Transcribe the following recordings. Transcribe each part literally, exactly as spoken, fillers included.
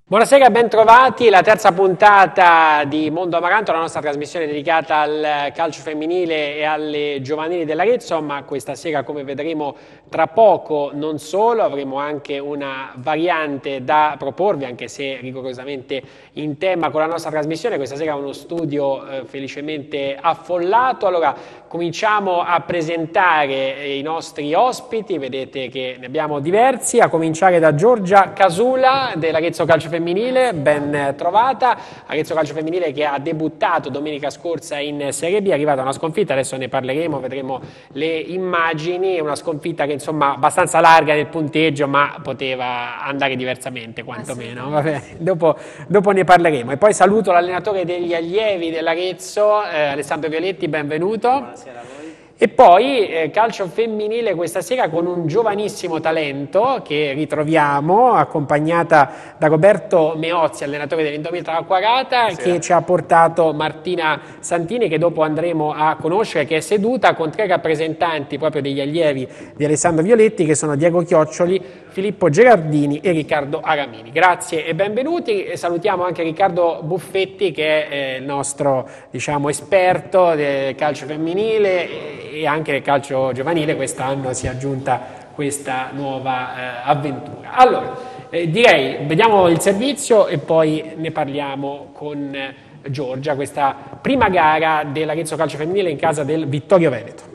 Buonasera, ben trovati. La terza puntata di Mondo Amaranto, la nostra trasmissione dedicata al calcio femminile e alle giovanili dell'Arezzo, ma questa sera, come vedremo tra poco, non solo, avremo anche una variante da proporvi, anche se rigorosamente in tema con la nostra trasmissione. Questa sera uno studio eh, felicemente affollato. Allora, cominciamo a presentare i nostri ospiti, vedete che ne abbiamo diversi, a cominciare da Giorgia Casula dell'Arezzo Calcio Femminile, ben trovata. Arezzo Calcio Femminile che ha debuttato domenica scorsa in Serie B, è arrivata a una sconfitta, adesso ne parleremo, vedremo le immagini, una sconfitta che insomma abbastanza larga nel punteggio, ma poteva andare diversamente quantomeno. Vabbè, dopo, dopo ne parleremo. E poi saluto l'allenatore degli allievi dell'Arezzo, eh, Alessandro Violetti, benvenuto. Buonasera a voi. E poi eh, calcio femminile questa sera con un giovanissimo talento che ritroviamo, accompagnata da Roberto Meozzi, allenatore dell'Indomitra Acquarata, che ci ha portato Martina Santini, che dopo andremo a conoscere, che è seduta con tre rappresentanti proprio degli allievi di Alessandro Violetti, che sono Diego Chioccioli, Filippo Gerardini e Riccardo Aramini. Grazie e benvenuti. E salutiamo anche Riccardo Buffetti, che è eh, il nostro, diciamo, esperto del calcio femminile e anche del calcio giovanile. Quest'anno si è aggiunta questa nuova eh, avventura. Allora, eh, direi, vediamo il servizio e poi ne parliamo con eh, Giorgia, questa prima gara dell'Arezzo Calcio Femminile in casa del Vittorio Veneto.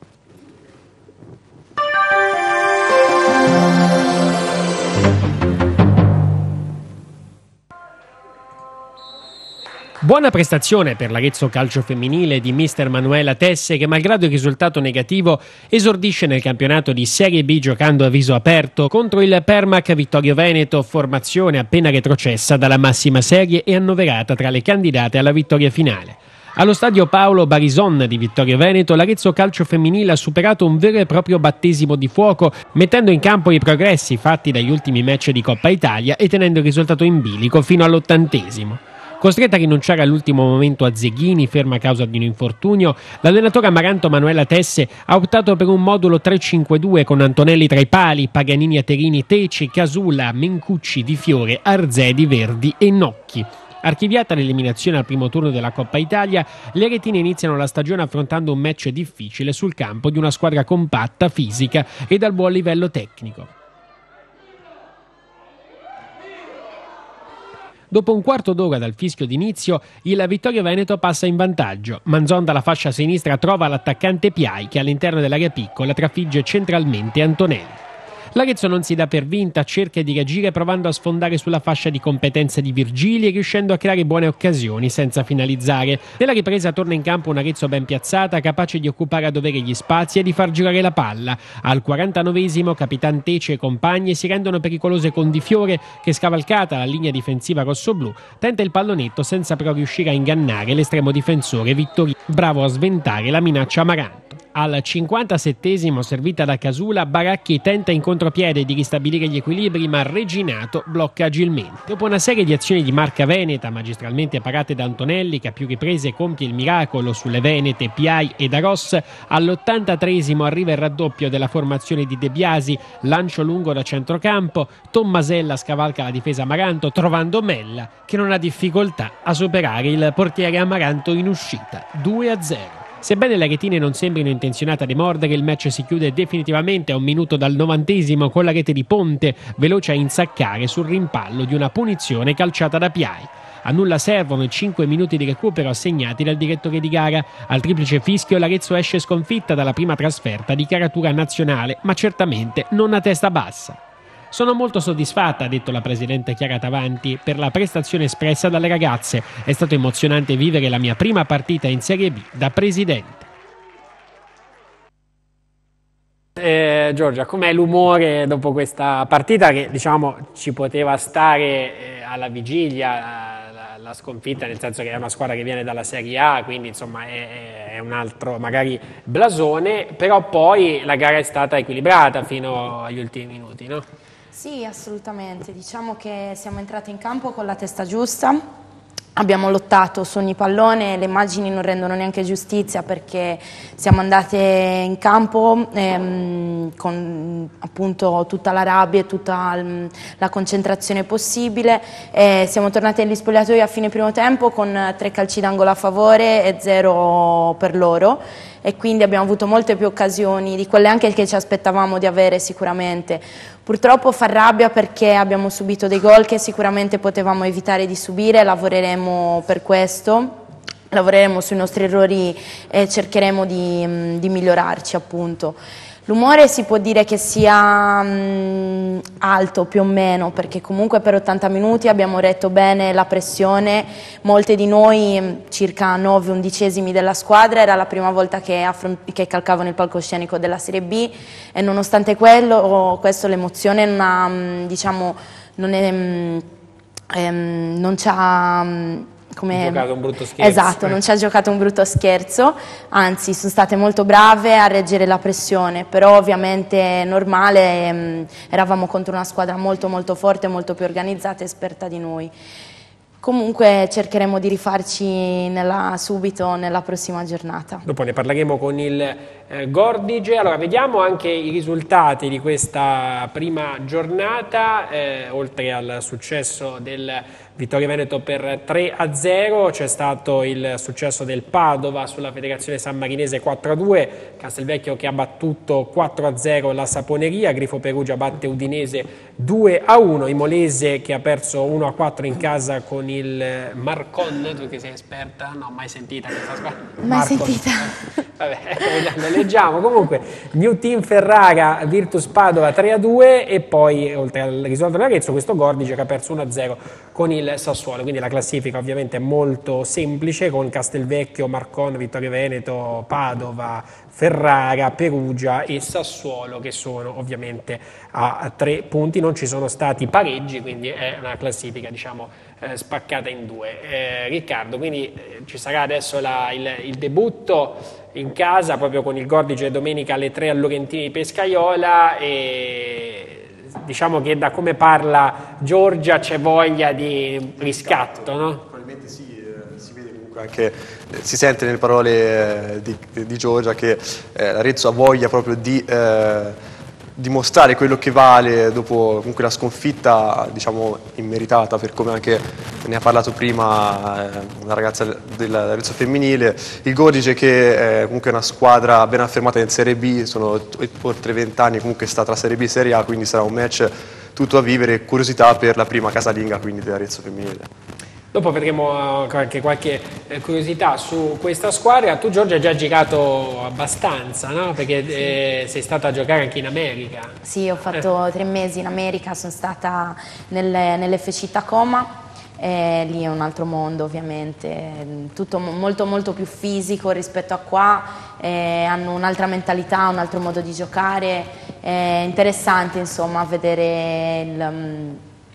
Buona prestazione per l'Arezzo Calcio Femminile di mister Manuela Tesse, che malgrado il risultato negativo esordisce nel campionato di Serie B giocando a viso aperto contro il Permac Vittorio Veneto, formazione appena retrocessa dalla massima serie e annoverata tra le candidate alla vittoria finale. Allo stadio Paolo Barison di Vittorio Veneto, l'Arezzo Calcio Femminile ha superato un vero e proprio battesimo di fuoco, mettendo in campo i progressi fatti dagli ultimi match di Coppa Italia e tenendo il risultato in bilico fino all'ottantesimo. Costretta a rinunciare all'ultimo momento a Zeghini, ferma a causa di un infortunio, l'allenatore amaranto Manuela Tesse ha optato per un modulo tre cinque due con Antonelli tra i pali, Paganini, Aterini, Teci, Casula, Mencucci, Di Fiore, Arzedi, Verdi e Nocchi. Archiviata l'eliminazione al primo turno della Coppa Italia, le aretine iniziano la stagione affrontando un match difficile sul campo di una squadra compatta, fisica e dal buon livello tecnico. Dopo un quarto d'ora dal fischio d'inizio, il Vittorio Veneto passa in vantaggio. Manzon dalla fascia sinistra trova l'attaccante Piai, che all'interno dell'area piccola trafigge centralmente Antonelli. L'Arezzo non si dà per vinta, cerca di reagire provando a sfondare sulla fascia di competenza di Virgili e riuscendo a creare buone occasioni senza finalizzare. Nella ripresa torna in campo un'Arezzo ben piazzata, capace di occupare a dovere gli spazi e di far girare la palla. Al quarantanovesimo Capitan Teci e compagni si rendono pericolose con Di Fiore, che scavalcata la linea difensiva rossoblù tenta il pallonetto senza però riuscire a ingannare l'estremo difensore Vittorino, bravo a sventare la minaccia Amaranto. Al cinquantasettesimo, servita da Casula, Baracchi tenta in contropiede di ristabilire gli equilibri, ma Reginato blocca agilmente. Dopo una serie di azioni di marca veneta, magistralmente parate da Antonelli, che a più riprese compie il miracolo sulle venete Piai e Daros, all'ottantatreesimo arriva il raddoppio della formazione di De Biasi, lancio lungo da centrocampo, Tommasella scavalca la difesa Amaranto, trovando Mella, che non ha difficoltà a superare il portiere Amaranto in uscita, due a zero. Sebbene le aretine non sembrino intenzionate a demordere, il match si chiude definitivamente a un minuto dal novantesimo con la rete di Ponte, veloce a insaccare sul rimpallo di una punizione calciata da Piai. A nulla servono i cinque minuti di recupero assegnati dal direttore di gara. Al triplice fischio l'Arezzo esce sconfitta dalla prima trasferta di caratura nazionale, ma certamente non a testa bassa. Sono molto soddisfatta, ha detto la presidente Chiara Tavanti, per la prestazione espressa dalle ragazze. È stato emozionante vivere la mia prima partita in Serie B da presidente. Eh, Giorgia, com'è l'umore dopo questa partita che, diciamo, ci poteva stare eh, alla vigilia, la, la sconfitta, nel senso che è una squadra che viene dalla Serie A, quindi insomma è, è un altro magari blasone, però poi la gara è stata equilibrata fino agli ultimi minuti, no? Sì, assolutamente. Diciamo che siamo entrati in campo con la testa giusta, abbiamo lottato su ogni pallone, le immagini non rendono neanche giustizia perché siamo andate in campo ehm, con appunto tutta la rabbia e tutta la concentrazione possibile, e siamo tornati agli spogliatoi a fine primo tempo con tre calci d'angolo a favore e zero per loro, e quindi abbiamo avuto molte più occasioni di quelle anche che ci aspettavamo di avere sicuramente. Purtroppo fa rabbia perché abbiamo subito dei gol che sicuramente potevamo evitare di subire, lavoreremo per questo, lavoreremo sui nostri errori e cercheremo di, di migliorarci appunto. L'umore si può dire che sia mh, alto più o meno, perché comunque per ottanta minuti abbiamo retto bene la pressione, molte di noi, circa nove undicesimi della squadra, era la prima volta che, che calcavano il palcoscenico della Serie B, e nonostante quello, questo l'emozione non ha, mh, diciamo, non è, mh, ehm, non ci ha... Mh, come... giocato un brutto scherzo. Esatto, non ci ha giocato un brutto scherzo, anzi sono state molto brave a reggere la pressione, però ovviamente è normale, ehm, eravamo contro una squadra molto molto forte, molto più organizzata e esperta di noi. Comunque cercheremo di rifarci nella, subito nella prossima giornata. Dopo ne parleremo con il eh, Gordige. Allora, vediamo anche i risultati di questa prima giornata, eh, oltre al successo del Vittorio Veneto per tre a zero, c'è stato il successo del Padova sulla Federazione Sammarinese quattro a due, Castelvecchio che ha battuto quattro a zero la Saponeria, Grifo Perugia batte Udinese due a uno, Imolese che ha perso uno a quattro in casa con il Marcon, tu che sei esperta, no, mai sentita questa squadra? Mai Marcon. sentita. Vabbè, lo leggiamo. Comunque, New Team Ferrara, Virtus Padova tre a due, e poi, oltre al risultato dell'Arezzo, questo Gordice che ha perso uno a zero con il Sassuolo. Quindi la classifica ovviamente è molto semplice, con Castelvecchio, Marcon, Vittorio Veneto, Padova, Ferrara, Perugia e Sassuolo che sono ovviamente a tre punti. Non ci sono stati pareggi, quindi è una classifica, diciamo, eh, spaccata in due. Eh, Riccardo, quindi eh, ci sarà adesso la, il, il debutto in casa proprio con il Gordice domenica alle tre al Lorentini di Pescaiola, e diciamo che da come parla Giorgia c'è voglia di riscatto, no? Probabilmente sì, eh, si vede comunque anche, eh, si sente nelle parole eh, di, di Giorgia che eh, l'Arezzo ha voglia proprio di eh, dimostrare quello che vale dopo comunque la sconfitta, diciamo, immeritata, per come anche ne ha parlato prima eh, una ragazza dell'Arezzo femminile. Il Gordice che eh, comunque è una squadra ben affermata in Serie B, sono oltre vent'anni comunque sta tra Serie B e Serie A, quindi sarà un match tutto a vivere, curiosità per la prima casalinga quindi dell'Arezzo femminile. Dopo vedremo anche qualche curiosità su questa squadra. Tu, Giorgia, hai già girato abbastanza, no? Perché sì. eh, sei stata a giocare anche in America. Sì, ho fatto eh. tre mesi in America, sono stata nelle, nell'F C Tacoma. E lì è un altro mondo ovviamente, tutto molto molto più fisico rispetto a qua, eh, hanno un'altra mentalità, un altro modo di giocare, è interessante insomma vedere il,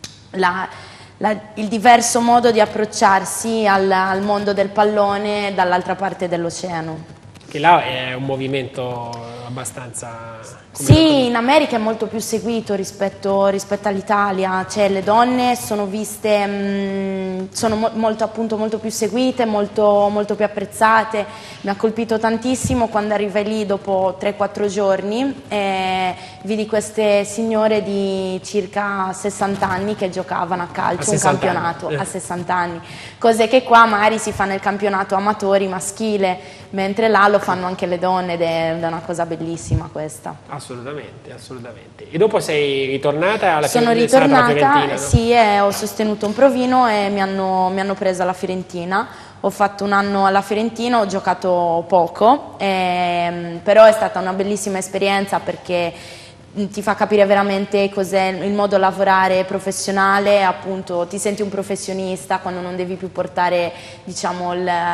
la, la, il diverso modo di approcciarsi al, al mondo del pallone dall'altra parte dell'oceano. Che là è un movimento abbastanza... Sì, in America è molto più seguito rispetto, rispetto all'Italia, cioè le donne sono viste, mh, sono mo molto, appunto, molto più seguite, molto, molto più apprezzate. Mi ha colpito tantissimo quando arrivai lì dopo tre quattro giorni e vidi queste signore di circa sessanta anni che giocavano a calcio, a un campionato anni. a sessanta anni, cose che qua magari si fa nel campionato amatori maschile, mentre là lo fanno anche le donne ed è una cosa bellissima questa. Assolutamente, assolutamente. E dopo sei ritornata alla Sono Fiorentina? ritornata, Fiorentina, no? Sì, e ho sostenuto un provino e mi hanno, mi hanno presa alla Fiorentina. Ho fatto un anno alla Fiorentina, ho giocato poco, ehm, però è stata una bellissima esperienza perché ti fa capire veramente cos'è il modo lavorare professionale, appunto ti senti un professionista quando non devi più portare, diciamo,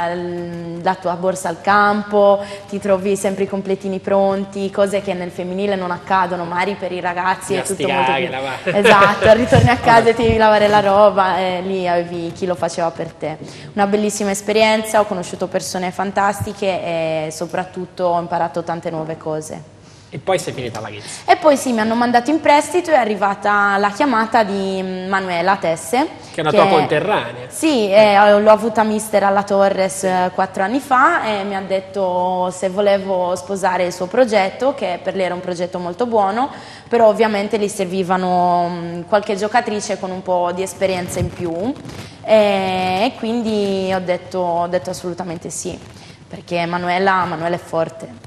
l, la tua borsa al campo, ti trovi sempre i completini pronti, cose che nel femminile non accadono, magari per i ragazzi è tutto molto più... Esatto, ritorni a casa e ti devi lavare la roba e lì avevi chi lo faceva per te. Una bellissima esperienza, ho conosciuto persone fantastiche e soprattutto ho imparato tante nuove cose. E poi sei finita alla Ghezzi. E poi sì, mi hanno mandato in prestito, è arrivata la chiamata di Manuela Tesse. Che è una tua conterranea. Sì, eh, l'ho avuta mister alla Torres eh, quattro anni fa e mi ha detto se volevo sposare il suo progetto, che per lei era un progetto molto buono, però ovviamente gli servivano mh, qualche giocatrice con un po' di esperienza in più e, e quindi ho detto, ho detto assolutamente sì, perché Manuela, Manuela è forte.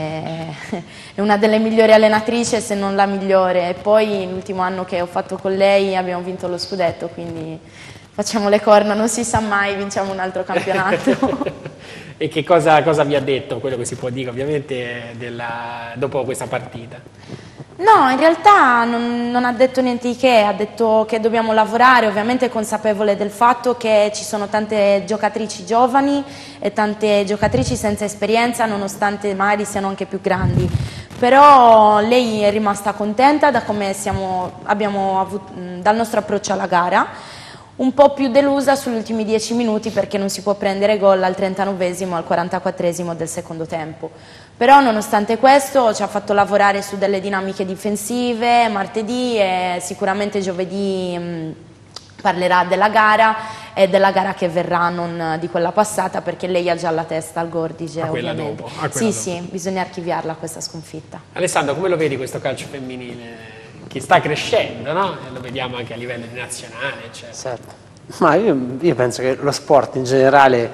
È una delle migliori allenatrici, se non la migliore, e poi l'ultimo anno che ho fatto con lei abbiamo vinto lo scudetto, quindi facciamo le corna, non si sa mai, vinciamo un altro campionato. E che cosa, cosa vi ha detto, quello che si può dire ovviamente della, dopo questa partita? No, in realtà non, non ha detto niente di che, ha detto che dobbiamo lavorare, ovviamente consapevole del fatto che ci sono tante giocatrici giovani e tante giocatrici senza esperienza, nonostante magari siano anche più grandi. Però lei è rimasta contenta da come siamo, abbiamo avuto, dal nostro approccio alla gara, un po' più delusa sugli ultimi dieci minuti perché non si può prendere gol al trentanovesimo e al quarantaquattresimo del secondo tempo. Però nonostante questo ci ha fatto lavorare su delle dinamiche difensive martedì e sicuramente giovedì mh, parlerà della gara e della gara che verrà, non di quella passata, perché lei ha già la testa al Gordige. A quella ovviamente. dopo. A quella sì, dopo. sì, bisogna archiviarla questa sconfitta. Alessandro, come lo vedi questo calcio femminile che sta crescendo, no? E lo vediamo anche a livello di nazionale, eccetera. Certo. Ma io, io penso che lo sport in generale,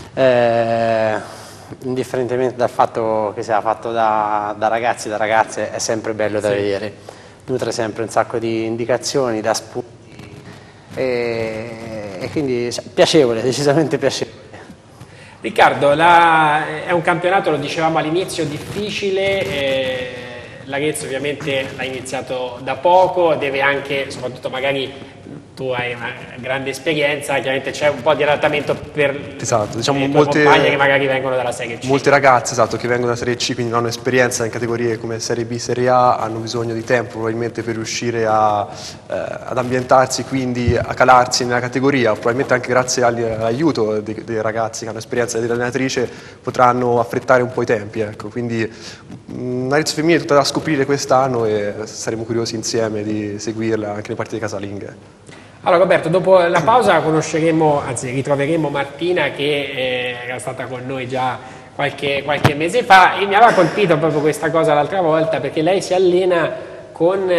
eh, indifferentemente dal fatto che sia fatto da, da ragazzi e da ragazze, è sempre bello da sì. vedere. Nutre sempre un sacco di indicazioni, da spunti e, e quindi piacevole, decisamente piacevole. Riccardo, la, è un campionato, lo dicevamo all'inizio, difficile. Eh, L'Arezzo ovviamente l'ha iniziato da poco, deve anche, soprattutto magari tu hai una grande esperienza, chiaramente c'è un po' di adattamento per esatto, diciamo le tue molte, compagne che magari vengono dalla Serie C. Molte ragazze esatto, che vengono da Serie C, quindi non hanno esperienza in categorie come Serie B, Serie A, hanno bisogno di tempo probabilmente per riuscire a, eh, ad ambientarsi, quindi a calarsi nella categoria. Probabilmente anche grazie all'aiuto dei, dei ragazzi che hanno esperienza dell'allenatrice potranno affrettare un po' i tempi. Ecco. Quindi l'Arezzo femminile è tutta da scoprire quest'anno e saremo curiosi insieme di seguirla anche nelle partite casalinghe. Allora Roberto, dopo la pausa conosceremo, anzi ritroveremo Martina che eh, era stata con noi già qualche, qualche mese fa e mi aveva colpito proprio questa cosa l'altra volta perché lei si allena con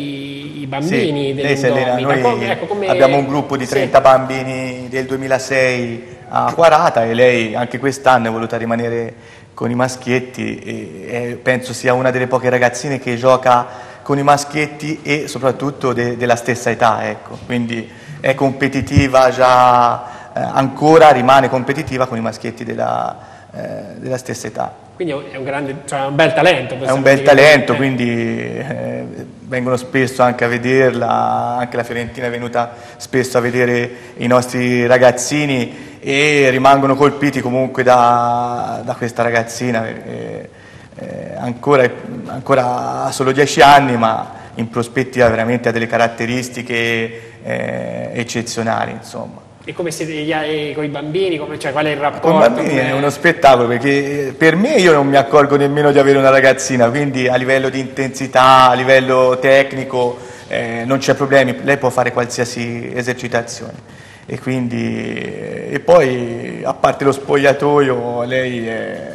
i, i bambini sì, dell'Indomita. Noi ecco, come... abbiamo un gruppo di trenta sì. bambini del duemilasei a Quarata e lei anche quest'anno è voluta rimanere con i maschietti e, e penso sia una delle poche ragazzine che gioca con i maschietti e soprattutto de, della stessa età, ecco. Quindi è competitiva già, eh, ancora rimane competitiva con i maschietti della, eh, della stessa età. Quindi è un, grande, cioè un bel talento. È un bel talento, quindi eh, vengono spesso anche a vederla, anche la Fiorentina è venuta spesso a vedere i nostri ragazzini e rimangono colpiti comunque da, da questa ragazzina. Perché, Eh, ancora, ancora ha solo dieci anni ma in prospettiva veramente ha delle caratteristiche eh, eccezionali insomma. E come siete con i bambini? Come, cioè, qual è il rapporto? Con i bambini è uno spettacolo perché per me io non mi accorgo nemmeno di avere una ragazzina, quindi a livello di intensità, a livello tecnico eh, non c'è problemi, lei può fare qualsiasi esercitazione e quindi e poi a parte lo spogliatoio lei è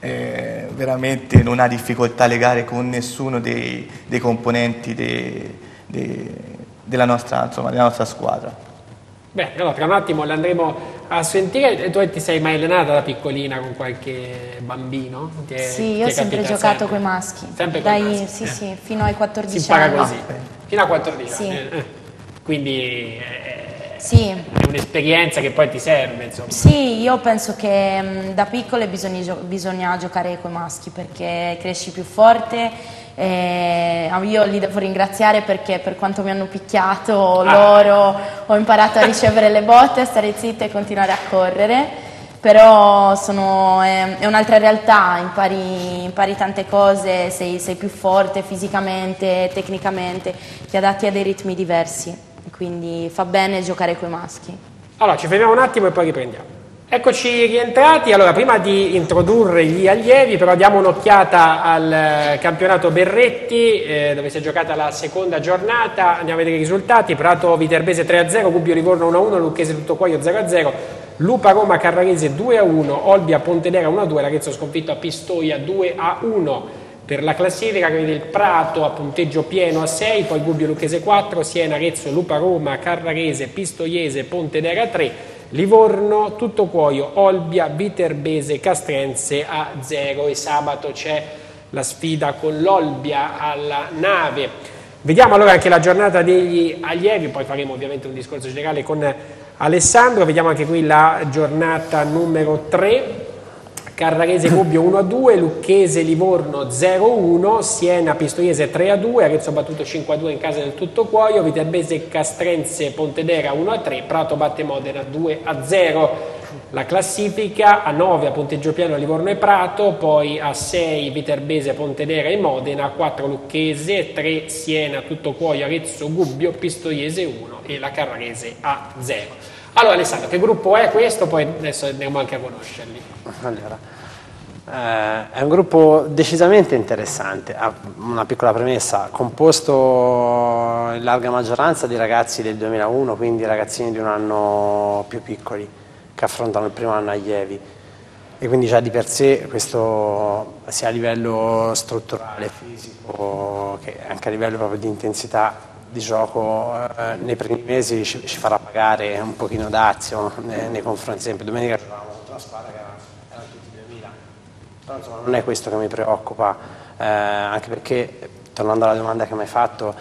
Eh, veramente non ha difficoltà a legare con nessuno dei, dei componenti dei, dei, della, nostra, insomma, della nostra squadra. Beh, allora tra un attimo l'andremo a sentire. Tu ti sei mai allenata da piccolina con qualche bambino? Ti è, sì, io ho sempre giocato con i maschi. Sempre Dai, con i maschi? Sì, eh. sì, fino ai quattordici si impara anni. così, fino a quattordici sì. anni. Eh. Quindi eh, sì. è un'esperienza che poi ti serve, insomma. Sì, io penso che mh, da piccole bisogna, gio bisogna giocare con i maschi perché cresci più forte. Eh, io li devo ringraziare perché per quanto mi hanno picchiato ah. loro ho imparato a ricevere le botte, a stare zitta e continuare a correre. Però sono, è, è un'altra realtà, impari, impari tante cose, sei, sei più forte fisicamente, tecnicamente, ti adatti a dei ritmi diversi, quindi fa bene giocare coi maschi. Allora ci fermiamo un attimo e poi riprendiamo. Eccoci rientrati. Allora, prima di introdurre gli allievi, però diamo un'occhiata al campionato Berretti, eh, dove si è giocata la seconda giornata. Andiamo a vedere i risultati. Prato Viterbese tre a zero, Gubbio Livorno uno a uno, Lucchese Tuttoquaio zero a zero, Lupa Roma Carrarese due a uno, Olbia Pontedera uno a due, l'Arezzo sconfitto a Pistoia due a uno. Per la classifica che vede il Prato a punteggio pieno a sei, poi Gubbio Lucchese quattro, Siena, Arezzo, Lupa Roma, Carrarese, Pistoiese, Pontedera tre, Livorno, Tuttoquaio, Olbia, Viterbese, Castrense a zero. E sabato c'è la sfida con l'Olbia alla Nave. Vediamo allora anche la giornata degli allievi, poi faremo ovviamente un discorso generale con Alessandro. Vediamo anche qui la giornata numero tre. Carrarese Gubbio uno a due, Lucchese Livorno zero a uno, Siena Pistoiese tre a due, Arezzo battuto cinque a due in casa del Tuttoquaio, Viterbese Castrense Pontedera uno a tre, Prato batte Modena due a zero. La classifica: a nove a punteggio pieno Livorno e Prato, poi a sei Viterbese, Pontedera e Modena, a quattro Lucchese, tre Siena, Tuttoquaio, Arezzo, Gubbio, Pistoiese uno e la Carrarese a zero. Allora Alessandro, che gruppo è questo? Poi adesso andiamo anche a conoscerli. Allora, eh, è un gruppo decisamente interessante. Ha una piccola premessa: composto in larga maggioranza di ragazzi del duemilauno, quindi ragazzini di un anno più piccoli che affrontano il primo anno allievi, e quindi già di per sé questo, sia a livello strutturale, fisico, che anche a livello proprio di intensità di gioco, eh, nei primi mesi ci, ci farà pagare un pochino dazio nei, nei confronti. Ad esempio domenica giocavamo contro una squadra che erano, erano tutti duemila, però insomma non è questo che mi preoccupa, eh, anche perché, tornando alla domanda che mi hai fatto,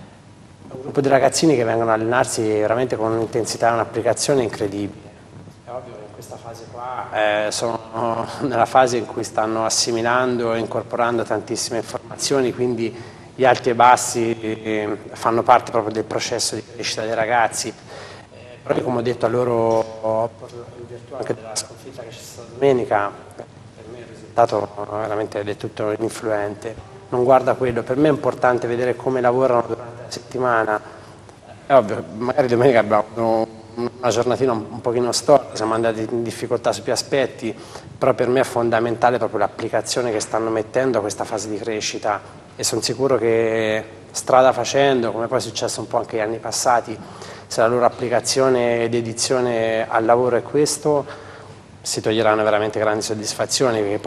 è un gruppo di ragazzini che vengono a allenarsi veramente con un'intensità e un'applicazione incredibile. È ovvio che in questa fase qua eh, sono nella fase in cui stanno assimilando e incorporando tantissime informazioni, quindi gli alti e bassi eh, fanno parte proprio del processo di crescita dei ragazzi. Eh, proprio come ho detto a loro, in virtù anche della sconfitta che c'è stata domenica, per me il risultato veramente è tutto influente. Non guarda quello, per me è importante vedere come lavorano durante la settimana. È ovvio, magari domenica abbiamo una giornatina un pochino storta, siamo andati in difficoltà su più aspetti, però per me è fondamentale proprio l'applicazione che stanno mettendo a questa fase di crescita, e sono sicuro che strada facendo, come poi è successo un po' anche negli anni passati, se la loro applicazione ed edizione al lavoro è questo, si toglieranno veramente grandi soddisfazioni, perché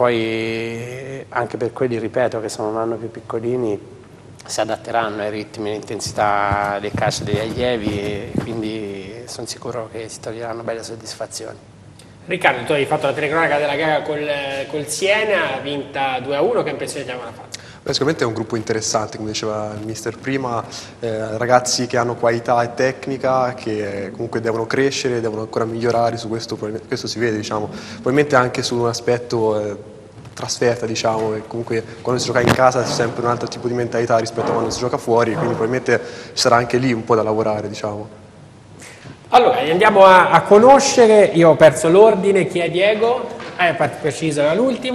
poi anche per quelli, ripeto, che sono un anno più piccolini, si adatteranno ai ritmi e all'intensità del calcio degli allievi, e quindi sono sicuro che si toglieranno belle soddisfazioni. Riccardo, tu hai fatto la telecronaca della gara col, col Siena, vinta due a uno, che impressione ti avevano fatto? Beh, sicuramente è un gruppo interessante, come diceva il mister prima, eh, ragazzi che hanno qualità e tecnica, che comunque devono crescere, devono ancora migliorare, su questo, questo si vede, diciamo. Probabilmente anche su un aspetto eh, trasferta, diciamo, e comunque quando si gioca in casa c'è sempre un altro tipo di mentalità rispetto a quando si gioca fuori, quindi probabilmente ci sarà anche lì un po' da lavorare, diciamo. Allora, andiamo a, a conoscere. Io ho perso l'ordine. Chi è Diego? Eh, preciso, era l'ultimo.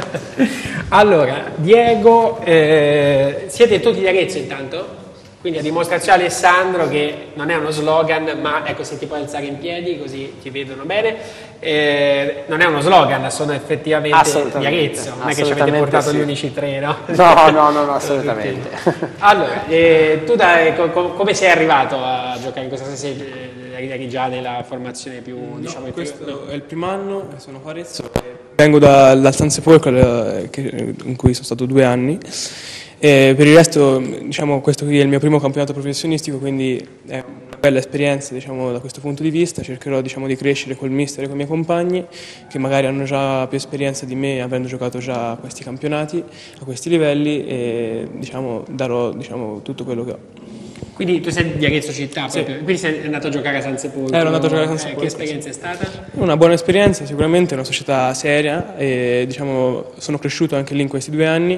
Allora, Diego, eh, siete tutti di Arezzo intanto? Quindi a dimostrazione Alessandro che non è uno slogan, ma ecco, se ti puoi alzare in piedi così ti vedono bene, eh, non è uno slogan, sono effettivamente di Arezzo, non è che ci avete portato sì. Gli unici tre, no? No, no, no, no, assolutamente. Allora, eh, tu da, co, come sei arrivato a giocare in questa sessione? Eri già nella formazione più, no, diciamo, questo più, no. è il primo anno che sono a Arezzo, vengo da, dal Sansepolcro in cui sono stato due anni, e per il resto, diciamo, questo qui è il mio primo campionato professionistico, quindi è una bella esperienza, diciamo, da questo punto di vista. Cercherò, diciamo, di crescere col mister e con i miei compagni che magari hanno già più esperienza di me, avendo giocato già a questi campionati, a questi livelli, e diciamo, darò, diciamo, tutto quello che ho. Quindi tu sei di Arezzo città, sì. Proprio. Quindi sei andato a giocare a Sansepolcro. Ero andato a giocare a Sansepolcro. Eh, che esperienza è stata? Una buona esperienza, sicuramente, una società seria, e diciamo, sono cresciuto anche lì in questi due anni.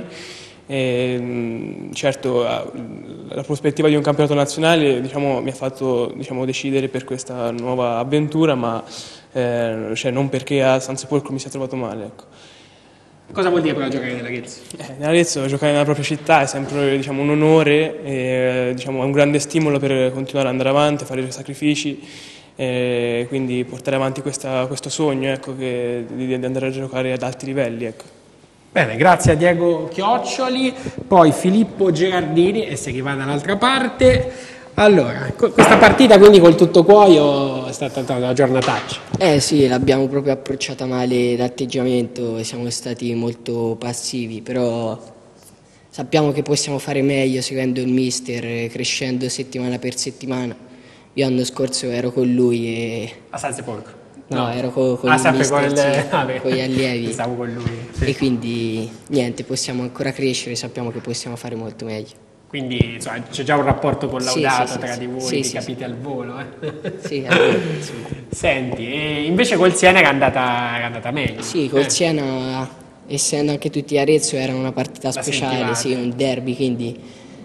E, certo, la prospettiva di un campionato nazionale, diciamo, mi ha fatto, diciamo, decidere per questa nuova avventura, ma eh, cioè, non perché a Sansepolcro mi sia trovato male, ecco. Cosa vuol dire però giocare nell'Arezzo? Eh, nell'Arezzo giocare nella propria città è sempre, diciamo, un onore, e, diciamo, è un grande stimolo per continuare ad andare avanti, a fare i sacrifici. e quindi portare avanti questa, questo sogno, ecco, che, di, di andare a giocare ad alti livelli. Ecco. Bene, grazie a Diego Chioccioli, poi Filippo Gerardini e si arriva dall'altra parte. Allora, questa partita quindi col tutto cuoio è stata una giornataccia. Eh sì, l'abbiamo proprio approcciata male d'atteggiamento, siamo stati molto passivi, però sappiamo che possiamo fare meglio seguendo il mister, crescendo settimana per settimana. Io l'anno scorso ero con lui e... A San Sepolcro? No, no, ero con, con ah, il mister, con, sì, le... ah, con gli allievi. Stavo con lui. Sì. E quindi niente, possiamo ancora crescere, sappiamo che possiamo fare molto meglio. Quindi insomma, c'è già un rapporto collaudato sì, sì, tra sì, di voi, sì, vi sì, capite sì. al volo. Eh? Sì, al volo, sì. Senti, e invece col Siena era andata, era andata meglio. Sì, col eh. Siena, essendo anche tutti a Arezzo, era una partita La speciale, sì, un derby, quindi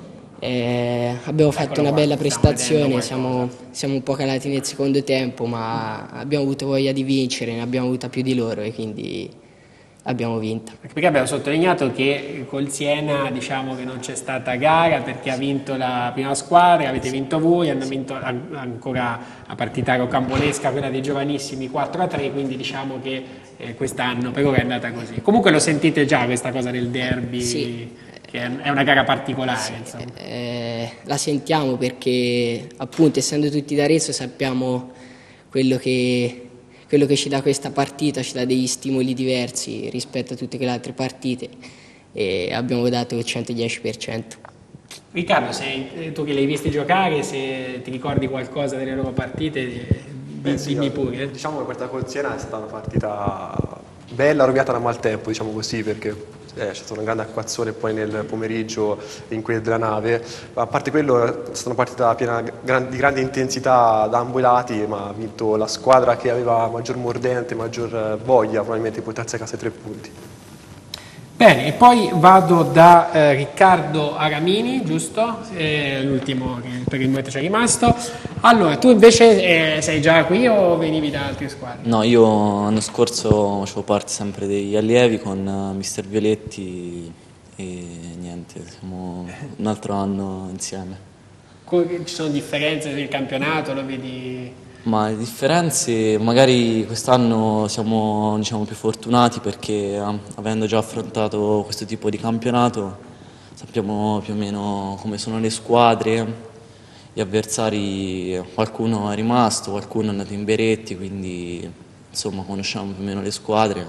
eh, abbiamo fatto Eccolo una qua, bella stiamo prestazione, siamo, siamo un po' calati nel secondo tempo, ma abbiamo avuto voglia di vincere, ne abbiamo avuta più di loro e quindi abbiamo vinto. Perché abbiamo sottolineato che col Siena diciamo che non c'è stata gara perché ha vinto la prima squadra, avete vinto voi, hanno vinto ancora la partita rocambolesca, quella dei giovanissimi quattro a tre, quindi diciamo che eh, quest'anno per ora è andata così. Comunque lo sentite già questa cosa del derby, sì. che è una gara particolare. Sì, insomma. Eh, la sentiamo perché appunto essendo tutti d'Arezzo sappiamo quello che... Quello che ci dà questa partita ci dà degli stimoli diversi rispetto a tutte le altre partite e abbiamo dato il centodieci per cento. Riccardo, se, tu che li hai visti giocare, se ti ricordi qualcosa delle loro partite, Beh, sì, dimmi pure. Eh. Diciamo che questa col Siena è stata una partita bella, rovinata da maltempo, diciamo così, perché eh, c'è stata una grande acquazzone poi nel pomeriggio in quella della nave. A parte quello è stata una partita piena di grande intensità da ambo i lati, ma ha vinto la squadra che aveva maggior mordente, maggior voglia probabilmente di portarsi a casa i tre punti. Bene, e poi vado da eh, Riccardo Aramini, giusto? Eh, l'ultimo che per il momento c'è rimasto. Allora, tu invece eh, sei già qui o venivi da altre squadre? No, io l'anno scorso facevo parte sempre degli allievi con uh, mister Violetti e niente, siamo un altro anno insieme. Ci sono differenze nel campionato, lo vedi? Ma le differenze, magari quest'anno siamo diciamo, più fortunati perché avendo già affrontato questo tipo di campionato sappiamo più o meno come sono le squadre, gli avversari, qualcuno è rimasto, qualcuno è andato in Beretti, quindi insomma conosciamo più o meno le squadre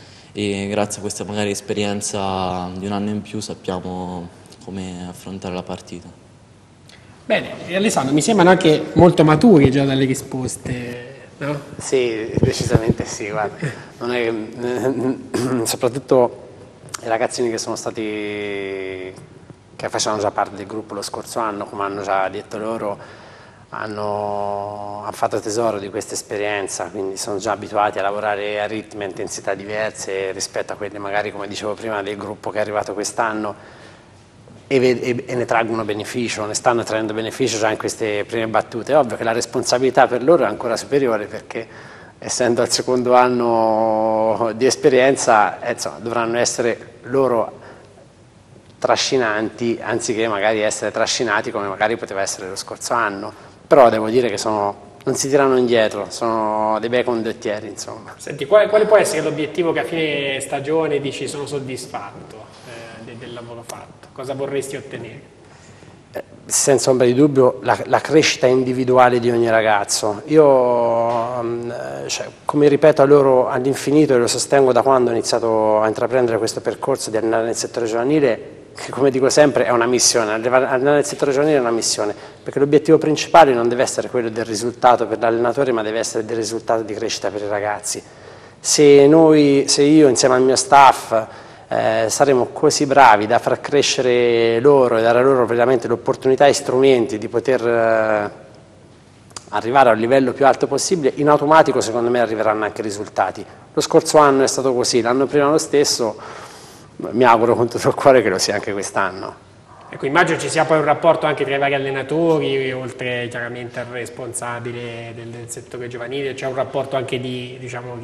e grazie a questa magari esperienza di un anno in più sappiamo come affrontare la partita. Bene, e Alessandro, mi sembrano anche molto maturi già dalle risposte, no? Sì, decisamente sì, guarda. Non è, eh, soprattutto i ragazzini che sono stati, che facevano già parte del gruppo lo scorso anno, come hanno già detto loro, hanno, hanno fatto tesoro di questa esperienza, quindi sono già abituati a lavorare a ritmi e intensità diverse rispetto a quelli magari, come dicevo prima, del gruppo che è arrivato quest'anno. E, e, e ne traggono beneficio, ne stanno traendo beneficio già in queste prime battute. È ovvio che la responsabilità per loro è ancora superiore perché essendo al secondo anno di esperienza eh, insomma, dovranno essere loro trascinanti anziché magari essere trascinati come magari poteva essere lo scorso anno, però devo dire che sono, non si tirano indietro, sono dei bei condottieri insomma. Senti, quale, quale può essere l'obiettivo che a fine stagione dici sono soddisfatto eh, del, del lavoro fatto? Cosa vorresti ottenere? Eh, senza ombra di dubbio la, la crescita individuale di ogni ragazzo. Io, eh, cioè, come ripeto a loro all'infinito e lo sostengo da quando ho iniziato a intraprendere questo percorso di andare nel settore giovanile, che come dico sempre è una missione, andare nel settore giovanile è una missione, perché l'obiettivo principale non deve essere quello del risultato per l'allenatore, ma deve essere del risultato di crescita per i ragazzi. Se, noi, se io insieme al mio staff Eh, saremo così bravi da far crescere loro e dare loro veramente l'opportunità e strumenti di poter eh, arrivare a un livello più alto possibile, in automatico secondo me arriveranno anche i risultati. Lo scorso anno è stato così, l'anno prima lo stesso, mi auguro con tutto il cuore che lo sia anche quest'anno. Ecco, immagino ci sia poi un rapporto anche tra i vari allenatori, oltre chiaramente al responsabile del, del settore giovanile, c'è un rapporto anche di, diciamo, che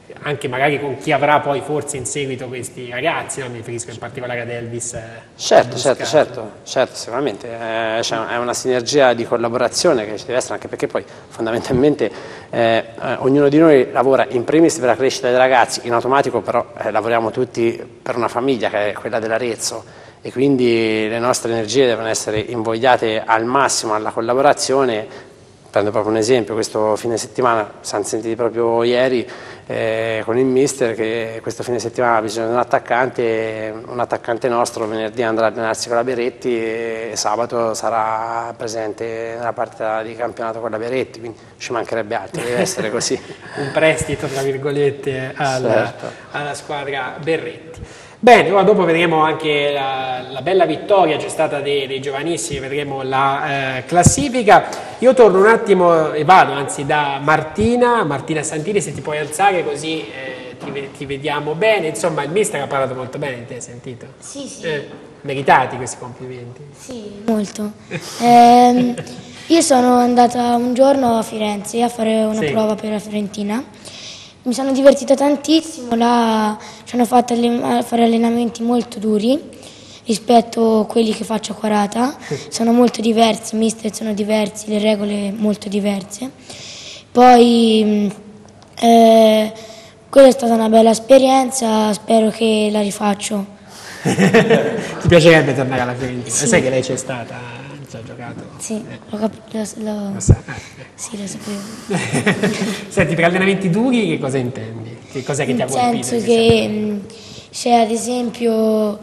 anche magari con chi avrà poi forse in seguito questi ragazzi, no? Mi riferisco in particolare ad Elvis. Eh, certo, certo, certo, certo, sicuramente eh, cioè, è una sinergia di collaborazione che ci deve essere, anche perché poi fondamentalmente eh, eh, ognuno di noi lavora in primis per la crescita dei ragazzi, in automatico però eh, lavoriamo tutti per una famiglia che è quella dell'Arezzo, e quindi le nostre energie devono essere invogliate al massimo alla collaborazione. Prendo proprio un esempio, questo fine settimana, siamo sentiti proprio ieri eh, con il mister che questo fine settimana ha bisogno di un attaccante, un attaccante nostro venerdì andrà a allenarsi con la Beretti e sabato sarà presente nella partita di campionato con la Beretti, quindi ci mancherebbe altro, deve essere così. Un prestito, tra virgolette, alla, certo. alla squadra Berretti. Bene, ora dopo vedremo anche la, la bella vittoria, c'è stata dei, dei giovanissimi, vedremo la eh, classifica. Io torno un attimo e vado anzi da Martina, Martina Santini, se ti puoi alzare così eh, ti, ti vediamo bene. Insomma, il mister ha parlato molto bene di te, hai sentito? Sì, sì. Eh, meritati questi complimenti. Sì, molto. eh, io sono andata un giorno a Firenze a fare una Sì. prova per la Fiorentina. Mi sono divertita tantissimo, là ci hanno fatto alle- fare allenamenti molto duri rispetto a quelli che faccio a Quarata, sono molto diversi, i mister sono diversi, le regole molto diverse. Poi mh, eh, quella è stata una bella esperienza, spero che la rifaccio. Ti piacerebbe tornare alla Fiorentina? Sì. Sai che lei c'è stata, ci ha giocato? Sì, l'ho cap- lo, lo- Lo sa. eh. sì, lo sapevo. Senti, per allenamenti duri che cosa intendi? Che cos'è che ti ha Nel colpito? senso che mh, c'è ad esempio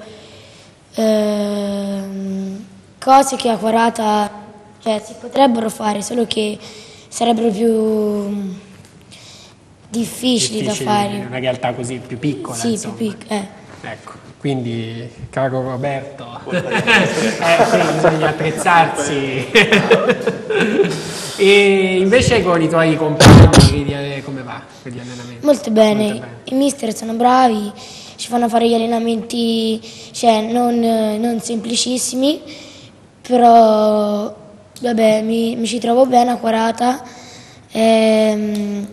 ehm, cose che a Quarata cioè, si potrebbero fare, solo che sarebbero più mh, difficili, Difficili da fare. in una realtà così più piccola, Sì, insomma. più piccole. Eh. Ecco, quindi, caro Roberto, eh, quindi bisogna attrezzarsi. E invece con i tuoi compagni, di- come va per gli allenamenti? Molto bene. Molto bene. I mister sono bravi, ci fanno fare gli allenamenti cioè, non, non semplicissimi, però vabbè, mi, mi ci trovo bene a Quarata. Ehm,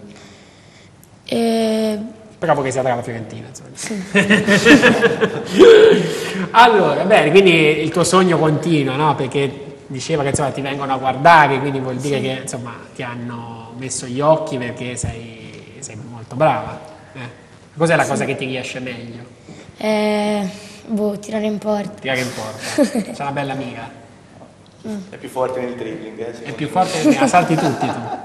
eh, Bravo che sia tra la Fiorentina, insomma. Allora, bene, quindi il tuo sogno continua, no? Perché diceva che insomma, ti vengono a guardare, quindi vuol dire Sì. che insomma, ti hanno messo gli occhi perché sei, sei molto brava. Eh. Cos'è la cosa che ti riesce meglio? eh, boh, tirare in porta. Tirare in porta. C'è una bella amica. È più forte nel dribbling. Eh, È più forte che la salti tutti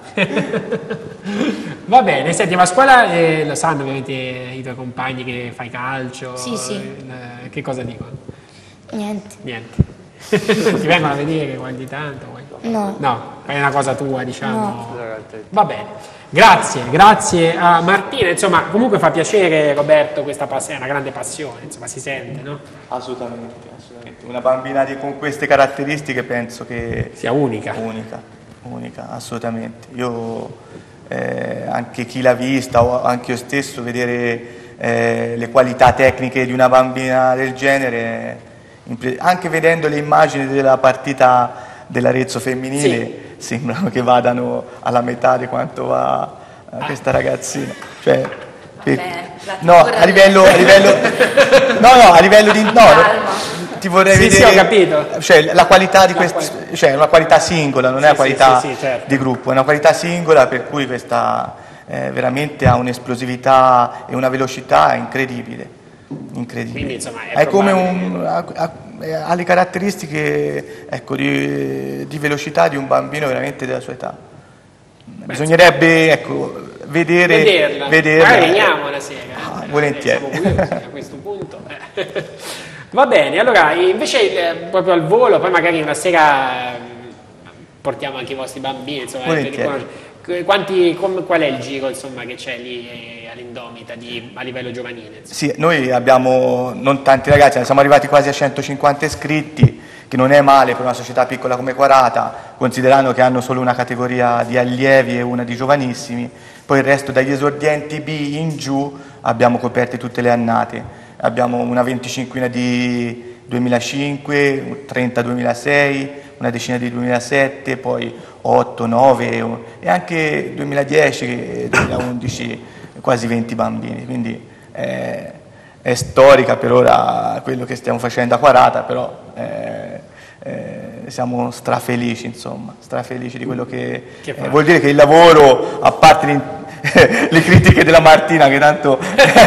tu. Va bene, senti, ma a scuola eh, lo sanno ovviamente i tuoi compagni che fai calcio? Sì, sì. eh, che cosa dicono? Niente. Niente. Ti vengono a vedere ogni tanto? Vuoi? No. No, fai una cosa tua, diciamo. No. Va bene. Grazie, grazie a Martina. Insomma, comunque fa piacere, Roberto, questa passione, è una grande passione, insomma, si sente, no? Assolutamente, assolutamente. Una bambina di- con queste caratteristiche penso che Sia unica. unica, unica, assolutamente. Io eh, anche chi l'ha vista o anche io stesso vedere eh, le qualità tecniche di una bambina del genere, impre- anche vedendo le immagini della partita dell'Arezzo femminile, sembrano che vadano alla metà di quanto va eh, questa ragazzina. Cioè, per- la no, figura a livello, a livello no, no, a livello di no, ti vorrei Sì, sì, vedere ho capito. cioè la qualità di La questi, qualità. cioè una qualità singola, non Sì, è sì, una qualità sì, sì, certo. di gruppo, è una qualità singola per cui questa eh, veramente ha un'esplosività e una velocità incredibile. incredibile. Quindi, insomma, è è come probabile. un ha, ha- ha le caratteristiche ecco, di, di velocità di un bambino veramente della sua età. Bisognerebbe ecco, vedere Vederla. vederla. Magari veniamo una sera. Ah, Eh, volentieri. siamo curiosi a questo punto. Eh. Va bene, allora invece eh, proprio al volo, poi magari una sera eh, portiamo anche i vostri bambini, insomma, Volentieri. per riconoscere. Quanti, com- qual è il giro insomma, che c'è lì eh, all'Indomita di- a livello giovanile? insomma? Sì, noi abbiamo non tanti ragazzi, siamo arrivati quasi a centocinquanta iscritti, che non è male per una società piccola come Quarata, considerando che hanno solo una categoria di allievi e una di giovanissimi, poi il resto dagli esordienti B in giù abbiamo coperte tutte le annate, abbiamo una venticinquina di duemilacinque, trenta duemilasei, una decina di duemilasette, poi otto, nove e anche duemiladieci, duemilaundici quasi venti bambini, quindi è, è storica per ora quello che stiamo facendo a Quarata, però eh, eh, siamo strafelici, insomma, strafelici di quello che, che eh, vuol dire che il lavoro, a parte le critiche della Martina, che tanto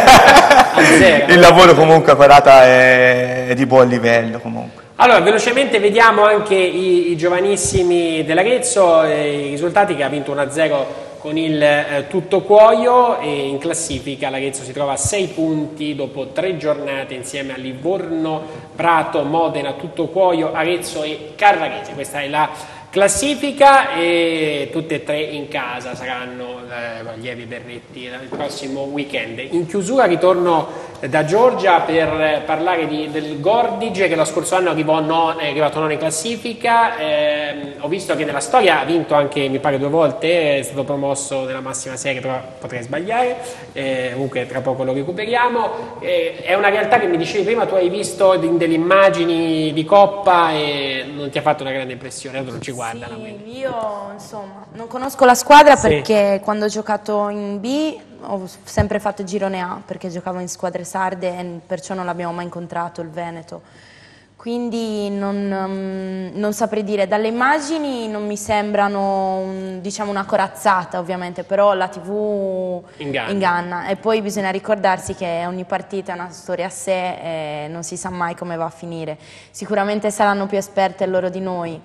il lavoro comunque a Quarata è, è di buon livello comunque. Allora, velocemente vediamo anche i, i giovanissimi dell'Arezzo, eh, i risultati, che ha vinto uno a zero con il eh, Tuttocuoio, e in classifica l'Arezzo si trova a sei punti dopo tre giornate insieme a Livorno, Prato, Modena, Tuttocuoio, Arezzo e Carrarese. Questa è la classifica, e tutte e tre in casa saranno eh, Allievi Bernetti il prossimo weekend. In chiusura ritorno da Giorgia per parlare di, del Gordige, che lo scorso anno arrivò no, è arrivato nono in classifica. Eh, ho visto che nella storia ha vinto anche, mi pare, due volte, è stato promosso nella massima serie, però potrei sbagliare, eh, comunque tra poco lo recuperiamo. Eh, è una realtà che mi dicevi prima, tu hai visto delle immagini di Coppa e non ti ha fatto una grande impressione, non ci guardano. Sì, io insomma non conosco la squadra, sì, perché quando ho giocato in B ho sempre fatto girone A, perché giocavo in squadre sarde e perciò non l'abbiamo mai incontrato il Veneto, quindi non, um, non saprei dire. Dalle immagini non mi sembrano un, diciamo una corazzata, ovviamente, però la tivù inganna. inganna, e poi bisogna ricordarsi che ogni partita è una storia a sé e non si sa mai come va a finire. Sicuramente saranno più esperte loro di noi,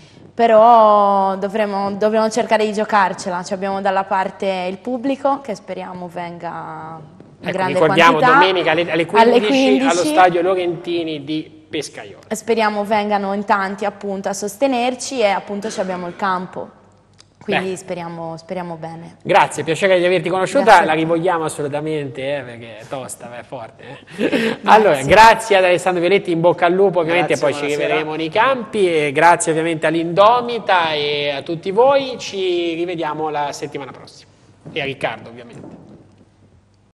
però dovremo, dovremo cercare di giocarcela. Ci abbiamo dalla parte il pubblico, che speriamo venga in ecco, grande ricordiamo quantità, domenica alle, alle, quindici, alle quindici allo stadio Lorentini di Pescaiolo. Speriamo vengano in tanti appunto a sostenerci, e appunto ci abbiamo il campo, quindi speriamo, speriamo bene. Grazie, piacere di averti conosciuta. Grazie. La rivogliamo assolutamente, eh, perché è tosta, è forte. Eh. Grazie. Allora, grazie ad Alessandro Violetti, in bocca al lupo, ovviamente. Grazie, poi ci rivedremo nei campi, e grazie ovviamente all'Indomita e a tutti voi. Ci rivediamo la settimana prossima, e a Riccardo ovviamente.